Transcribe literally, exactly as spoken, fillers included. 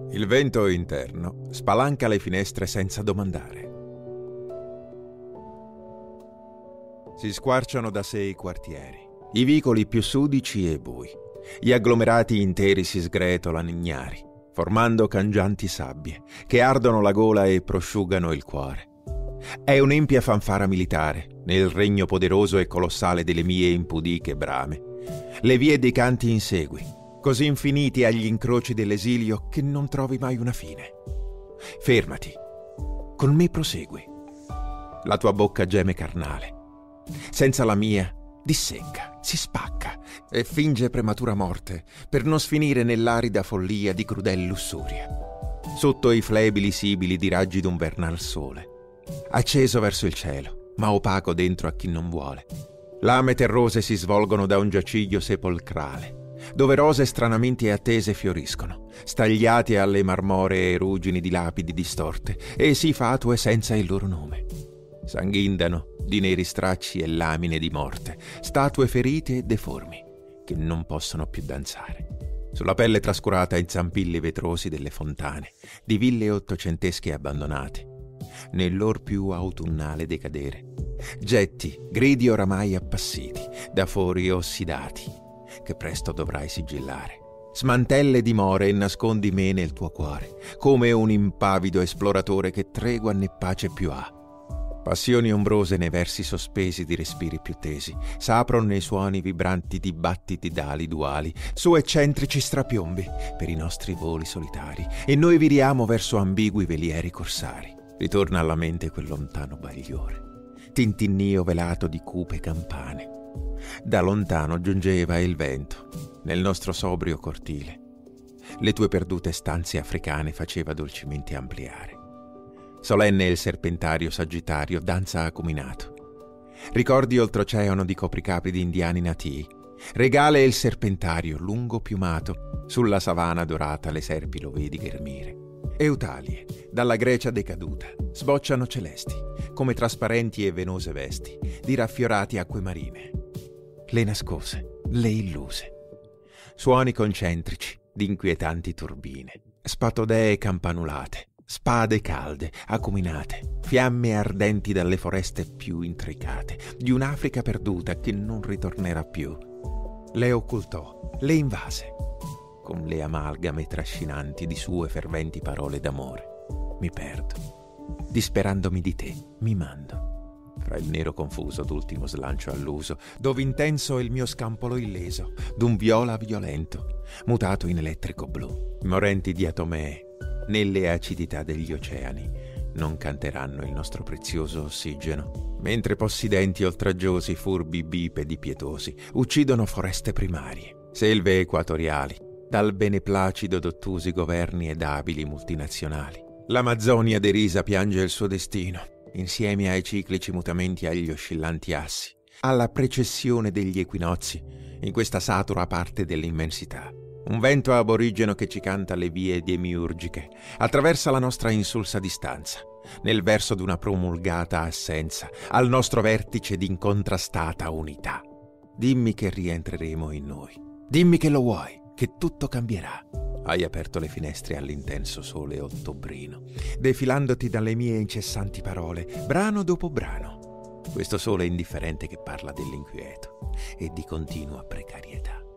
Il vento interno spalanca le finestre senza domandare. Si squarciano da sé i quartieri, i vicoli più sudici e bui. Gli agglomerati interi si sgretolano ignari, formando cangianti sabbie che ardono la gola e prosciugano il cuore. È un'empia fanfara militare nel regno poderoso e colossale delle mie impudiche brame. Le vie dei canti insegui, così infiniti agli incroci dell'esilio che non trovi mai una fine. Fermati, con me prosegui. La tua bocca geme carnale. Senza la mia, dissecca, si spacca e finge prematura morte per non sfinire nell'arida follia di crudel lussuria. Sotto i flebili sibili di raggi d'un vernal sole, acceso verso il cielo, ma opaco dentro a chi non vuole. Lame terrose si svolgono da un giaciglio sepolcrale, dove rose stranamente attese fioriscono, stagliate alle marmoree ruggini di lapidi distorte e si fatue senza il loro nome. Sanguindano di neri stracci e lamine di morte, statue ferite e deformi che non possono più danzare. Sulla pelle trascurata in zampilli vetrosi delle fontane, di ville ottocentesche abbandonate, nel lor più autunnale decadere, getti gridi oramai appassiti da fori ossidati che presto dovrai sigillare. Smantelle dimore e nascondi me nel tuo cuore, come un impavido esploratore che tregua né pace più ha. Passioni ombrose nei versi sospesi di respiri più tesi, s'aprono nei suoni vibranti di battiti d'ali duali, su eccentrici strapiombi per i nostri voli solitari, e noi viriamo verso ambigui velieri corsari. Ritorna alla mente quel lontano bagliore, tintinnio velato di cupe campane. Da lontano giungeva il vento nel nostro sobrio cortile. Le tue perdute stanze africane faceva dolcemente ampliare. Solenne il serpentario sagittario danza acuminato. Ricordi oltreoceano di copricapi di indiani natii. Regale il serpentario lungo piumato, sulla savana dorata le serpi lo vedi ghermire. Eutalie, dalla Grecia decaduta, sbocciano celesti, come trasparenti e venose vesti di raffiorati acque marine. Le nascose, le illuse. Suoni concentrici di inquietanti turbine, spatodee campanulate, spade calde, acuminate, fiamme ardenti dalle foreste più intricate, di un'Africa perduta che non ritornerà più. Le occultò, le invase, con le amalgame trascinanti di sue ferventi parole d'amore. Mi perdo, disperandomi di te, mi mando, fra il nero confuso d'ultimo slancio all'uso, dove intenso è il mio scampolo illeso, d'un viola violento, mutato in elettrico blu. Morenti di atomee, nelle acidità degli oceani, non canteranno il nostro prezioso ossigeno, mentre possidenti oltraggiosi, furbi bipedi pietosi, uccidono foreste primarie, selve equatoriali, dal beneplacido d'ottusi governi ed abili multinazionali. L'Amazzonia derisa piange il suo destino, insieme ai ciclici mutamenti e agli oscillanti assi, alla precessione degli equinozi, in questa satura parte dell'immensità. Un vento aborigeno che ci canta le vie demiurgiche attraversa la nostra insulsa distanza, nel verso d'una promulgata assenza, al nostro vertice d'incontrastata unità. Dimmi che rientreremo in noi. Dimmi che lo vuoi, che tutto cambierà. Hai aperto le finestre all'intenso sole ottobrino, defilandoti dalle mie incessanti parole, brano dopo brano. Questo sole indifferente che parla dell'inquieto e di continua precarietà.